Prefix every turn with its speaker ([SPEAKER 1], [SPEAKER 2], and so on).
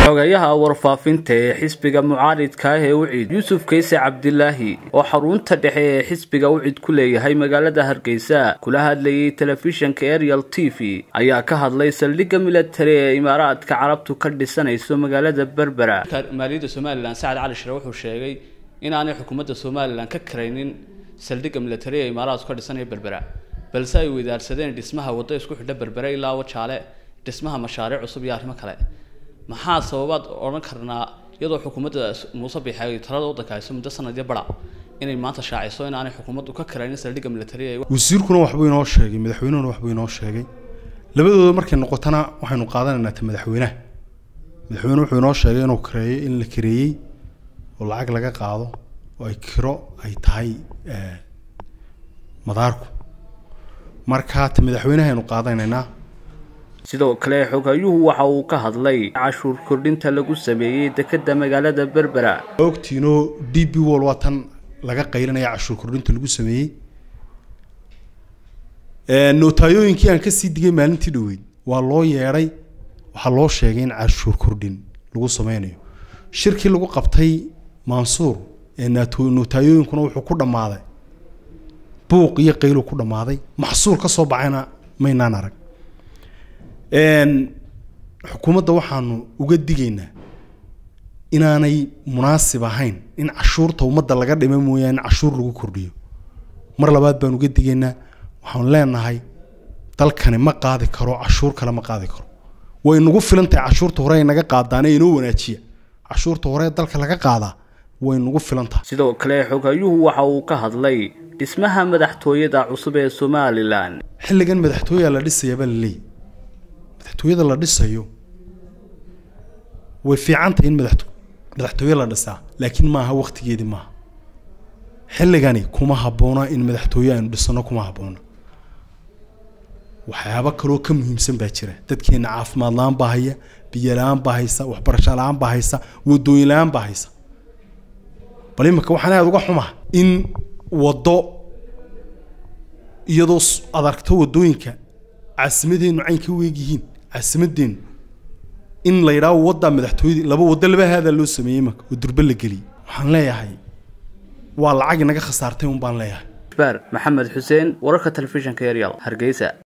[SPEAKER 1] xogayaha warfaafinta ee xisbiga mucaaridka ah ee Ucid Yuusuf Kayse Cabdilaahi oo xarunta dhexe ee xisbiga Ucid ku leeyahay magaalada Hargeysa kula hadlayay telefishinka Ariel TV ayaa ka hadlay saldhigga military ee Imaaraadka Carabtu ka dhisanayso magaalada Berbera.
[SPEAKER 2] maaliyadda Soomaaliland Saad Cali Shire wuxuu sheegay in aanay xukuumadda Soomaaliland ka karaynin saldhigga military ee Imaaraadku ka dhisanaya Berbera balse ay wadaarsadeen dhismaha waddo isku xidha Berbera ilaa Wajaale dhismaha mashaariic cusub iyo arrimo kale. maxaa sababaad oran karnaa iyadoo xukuumadda Muuse Biixi talada waddanka ay muddo sanad bara inay maanta shaaciyso in aanay xukuumaddu ka karaynin saldhigga military ee
[SPEAKER 3] wasiirkuna waxba inoo sheegay madaxweynuhuna waxba inoo sheegay labadooda markay noqotana waxaynu qaadanaynaa madaxweynaha wuxuu inoo sheegay inuu kareeyay in la kareeyay oo lacag laga qaado oo ay kiro ay tahay madaarku marka madaxweynaha aynu qaadanaynaa
[SPEAKER 1] sidoo kale xogayuhu waxa uu ka hadlay cashuur kordhinta lagu sameeyay dekedda magaalada Berbera
[SPEAKER 3] ogtiino DB Wall watan laga qaylinaya cashuur kordhinta lagu sameeyay nootayooyinkii aan ka sii digay maalintii dhaweyd waa loo yeeray waxa loo sheegay in cashuur kordhin lagu sameeyo shirkii lagu qabtay Mansour ee nootayooyinkuna wuxuu ku dhamaaday buuq iyo qaylo ku dhamaaday maxsuul ka soo baxayna maynaan arag xukuumadda waxaanu uga digaynaa inaanay munaasib ahayn in cashuurta ummadda laga dhimo mooyaan cashuur lagu kordhiyo mar labaad baan uga digaynaa waxaan leenahay dalkani ma qaadi karo cashuur kale ma qaadi karo way nagu filantahay cashuurta hore naga qaadaan inoo wanaajiya cashuurta hore dalka laga qaadaa way nagu filantahay
[SPEAKER 1] sidoo kale xogayuhu waxa uu ka hadlay dhismaha madaxtooyada cusub ee Somaliland
[SPEAKER 3] xilligan madaxtooyada la dhisay balay madaxtooyada la dhisayo way fiicantahay in madaxtooyada la dhisaa laakiin ma aha waqtigeedii ma xilligani kuma haboona in madaxtooyada aan dhisano kuma haboona waxyaabo kale oo ka muhiimsan baa jira dadkeena caafimaad la'aan baa haya biyo la'aan baa haysa waxbarasho la'aan baa haysa wadooyin la'aan baa haysa bal imika waxaan aad uga xumaa in wado iyadoo adaragto wadooyinka caasimadeenu cayn ka weegihiin caasimadeenu in la yiraahdo wada madaxtooyada laba wada laba hada loo sameeyay marka oo durba la gali waxaan leeyahay waa lacag naga khasaartay baan leeyahay
[SPEAKER 1] Maxamed Xuseen wararka telefishinka Ariel Hargeysa.